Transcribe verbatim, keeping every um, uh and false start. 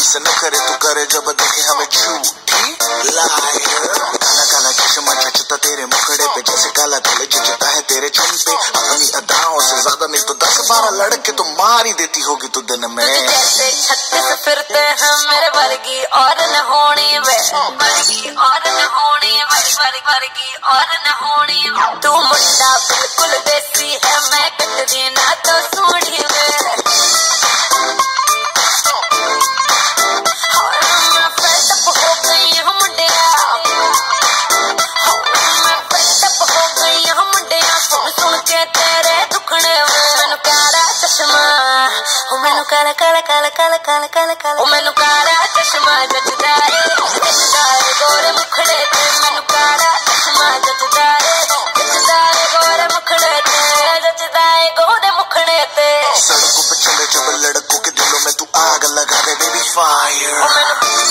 हमसे न करे तो करे जब देखे हमें झूठी लायर। काला काला चश्मा जचता तेरे मुखड़े पे जैसे काला तिल जचता है तेरे चेहरे पे। अपनी अदाओं से ज्यादा नहीं तो दस बारह लड़के तो मार ही देती होगी तू दिन में। जैसे छत्तीस फिरते हैं मेरे वर्गी और न होनी वे, वर्गी और न होनी वे, वर्गी और न होनी। तू मुंडा बिल्कुल देसी है, मैं कटरी ना तो सूढ़ी वे। मैनू काला काला काला काला काला काला काला मैनू काला चश्मा जचदा है, जचदा है गोरे मुखड़े ते। मैनू काला चश्मा जचदा है, जचदा है गोरे मुखड़े ते, जचदा है गोरे मुखड़े ते। सड़कों पे चले जब लड़कों के दिलों में तू आग लगा दे बेबी फायर।